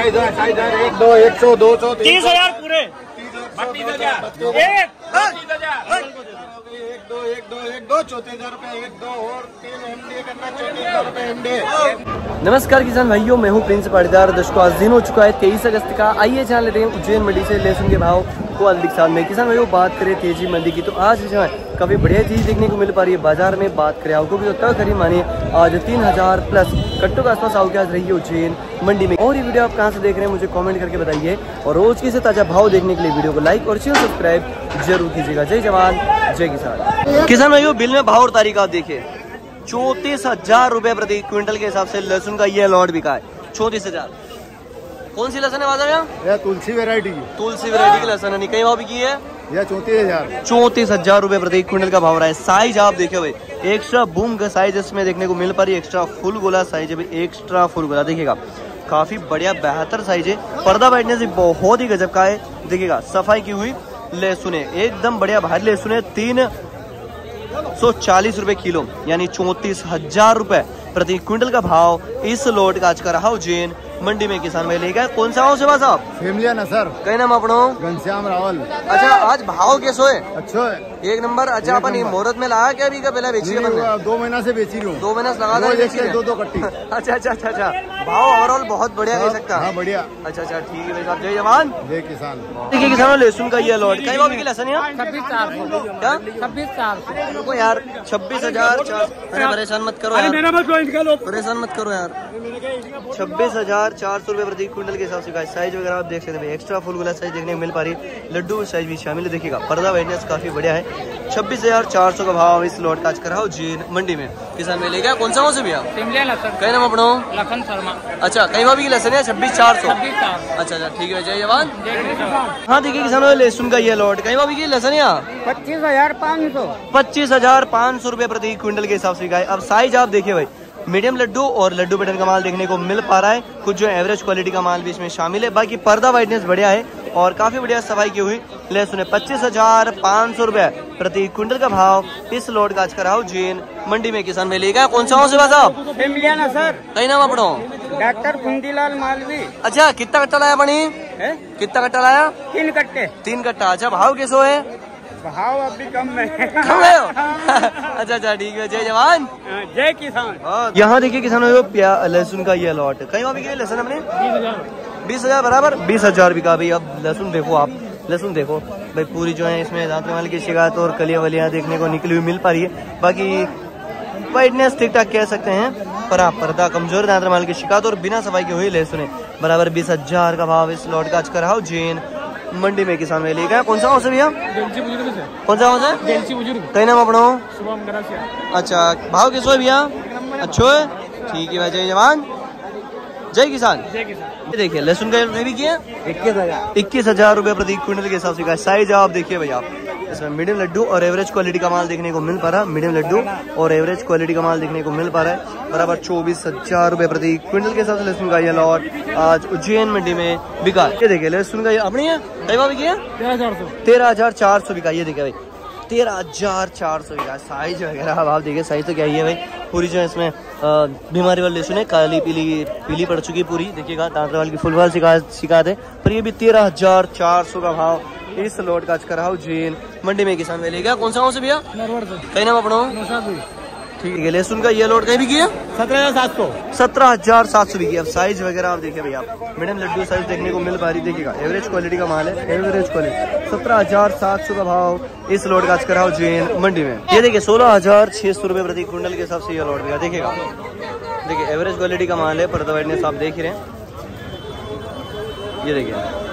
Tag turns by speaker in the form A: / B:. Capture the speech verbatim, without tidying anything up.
A: Size है, size है, एक दो एक सौ दो सौ
B: तीस हजार पूरे
A: बत्तीस हजार
B: एक
A: एक दो एक दो एक दो चौतीस हजार रूपए एक दो और तीन एमडीए करना चौतीस हजार रूपए एमडीए।
C: नमस्कार किसान भाइयों, मैं हूं प्रिंस पाटीदार। दर्शकों आज दिन हो चुका है तेईस अगस्त का। आइए जान लेते हैं उज्जैन मंडी से लहसुन के भाव को अधिक साल में। किसान भाइयों बात करें तेजी मंडी की तो आज जो है काफी बढ़िया चीज देखने को मिल पा रही है बाजार में। बात करें आवकों की तो तक खरीद मानिए आज तीन हजार प्लस कट्टों के आसपास आवक आज रही है उज्जैन मंडी में। और ये वीडियो आप कहाँ से देख रहे हैं मुझे कमेंट करके बताइए और रोज के से ताजा भाव देखने के लिए वीडियो को लाइक और चैनल सब्सक्राइब जरूर कीजिएगा। जय जवान जय किसान। किसान भाइयों बिल में भाव और तारीख आप देखिए, चौतीस हजार रुपए प्रति क्विंटल के हिसाब से लहसुन का ये लॉट बिका है चौतीस हजार। कौन सी लहसुन है बाजार में?
A: तुलसी वेरायटी की
C: तुलसी वेरायटी की लहसुन है। कई भाव बिकी है?
A: यह चौतीस हजार
C: चौतीस हजार रुपए प्रति क्विंटल का भाव रहा है। साइज आप देखिए भाई, एक्स्ट्रा बूम का साइज इसमें देखने को मिल पा रही है। एक्स्ट्रा फुल गोला साइज है भाई, एक्स्ट्रा फुल गोला देखिएगा, काफी बढ़िया बेहतर साइज है। पर्दा बैठने से बहुत ही गजब का है। देखिएगा सफाई की हुई लहसुन है, एकदम बढ़िया भारी लहसुन है। तीन सौ चालीस रुपए किलो यानी चौतीस हजार रुपए प्रति क्विंटल का भाव इस लोट का आज का रहा उज्जैन मंडी में। किसान भाई लेगा कौन सा भाव सेवा साहब?
A: फैमिलिया ना सर,
C: कई नाम अपनो?
A: घनश्याम रावल।
C: अच्छा आज भाव कैसो है?
A: अच्छा है,
C: एक नंबर। अच्छा अपन मुहूर्त में लगा क्या अभी का पहले बेची है?
A: दो महीना से बेची रही हूँ।
C: दो महीना से लगा
A: दो दो कट्टी।
C: अच्छा अच्छा अच्छा अच्छा भाव ओवरऑल बहुत बढ़िया कह सकता है।
A: बढ़िया।
C: अच्छा अच्छा ठीक है भाई साहब, जय जवान
A: जय किसान।
C: देखिए किसानों लहसुन का ये लॉट कई भाव की लहसुन है?
B: छब्बीस चार
C: क्या?
B: छब्बीस चार
C: रुको यार, छब्बीस हजार चार। परेशान मत करो यार, परेशान मत करो यार। छब्बीस हजार चार सौ रुपए प्रति क्विंटल के हिसाब से साइज वगैरह आप देख सकते हैं। एक्स्ट्रा फुल गोला साइज देखने को मिल पा रही है, लड्डू साइज भी शामिल है। देखिएगा पर्दा वाइडनेस काफी बढ़िया है। छब्बीस हजार चार सौ का भाव इस लॉट का आज करा उज्जैन मंडी में। किसान में लेगा कौन सा हो से भैया? कई नाम अपनो?
B: लखन शर्मा।
C: अच्छा कई भाव की लहसुन है? छब्बीस चार सौ। अच्छा अच्छा ठीक है, जय जवान। हाँ देखिए किसानों लहसुन का ये लॉट कई भाव की लहसुन है?
B: पच्चीस हजार पाँच सौ
C: पच्चीस हजार पाँच सौ रुपए प्रति क्विंटल के हिसाब से। अब साइज आप देखिए भाई, मीडियम लड्डू और लड्डू बटन का माल देखने को मिल पा रहा है। कुछ जो एवरेज क्वालिटी का माल भी इसमें शामिल है। बाकी पर्दा वाइडनेस बढ़िया है और काफी बढ़िया सफाई की हुई लहसुन है। पच्चीस हजार पाँच सौ रुपए प्रति क्विंटल का भाव इस लोड का आज करा उज्जैन मंडी में। किसान में लेगा कौन सा हो सेवा साहब?
B: ना सर।
C: कई नाम अपनो?
B: डॉक्टर कुंदीलाल मालवी।
C: अच्छा कितना कट्टा लाया बनी? कितना कट्टा लाया?
B: तीन कट्टे।
C: तीन कट्टा। अच्छा भाव कैसो है?
B: भाव अभी कम में
C: कम है। अच्छा अच्छा ठीक है, जय जवान
B: जय किसान।
C: यहाँ देखिए किसानों लहसुन का ये लॉट कई भाव बिकी लहसुन हमने? बीस हजार बराबर बीस हजार बिका भाई। अब लहसुन देखो आप, लहसुन देखो भाई पूरी जो है इसमें दांत माल की शिकायत और कलियां वलियां देखने को निकली हुई मिल पा रही है। बाकी वाइटनेस ठीक ठाक कह सकते हैं, पर आप पर्दा कमजोर दांत माल की शिकायत और बिना सफाई की हुई लहसुन है बराबर बीस हजार का भाव इस लॉट का आज करा उज्जैन मंडी में। किसान में लेगा कौन सा हो भैया? कौन सा हो? कई नाम अपनो? अच्छा भाव किसो है भैया? अच्छो है ठीक है भाई, जय जवान जय किसान। ये देखिए लहसुन का भी किया इक्कीस हजार इक्कीस हजार रुपए प्रति क्विंटल के हिसाब से। साइज आप देखिए भाई, आप इसमें मीडियम लड्डू और एवरेज क्वालिटी का माल देखने को मिल पा रहा है। मीडियम लड्डू और एवरेज क्वालिटी का माल देखने को मिल पा रहा है बराबर चौबीस हजार रुपए प्रति क्विंटल के हिसाब से लहसुन का यह लॉट आज उज्जैन मंडी में बिका। ये देखिए लहसुन का ये अपनी है कई भाव बिकी है? तेरह हजार चार सौ बिका। ये देखिए भाई तेरह हजार चार सौ बिका। साइज वगैरह आप देखिए, साइज तो क्या ही है भाई, पूरी जो है इसमें बीमारी वाली लहसुन है, काली पीली पीली पड़ चुकी है पूरी। देखिएगा दांत वाल की फुलवाल शिकायत शिकायत है, पर ये भी तेरह हजार चार सौ का भाव इस लोट का आज करा उज्जैन मंडी में। किसान में लेगा कौन सा हो से भैया? कई नाम अपनो? ठीक है लहसुन का ये लोट कहीं भी किया?
B: सत्रह हजार सात सौ
C: सत्रह हजार सात सौ भी किया। अब साइज वगैरह आप देखिए भैया, मीडियम लड्डू साइज देखने को मिल पा रही। देखिएगा एवरेज क्वालिटी का माल है, एवरेज क्वालिटी। सत्रह हजार सात सौ का भाव इस लोट का आज करा उज्जैन मंडी में। ये देखिए सोलह हजार छह सौ रुपए प्रति क्विंटल के हिसाब से ये लोट बिका। देखिएगा देखिए एवरेज क्वालिटी का माल है, पर्दा वाइडनेस आप देख ही रहे हैं। ये देखिए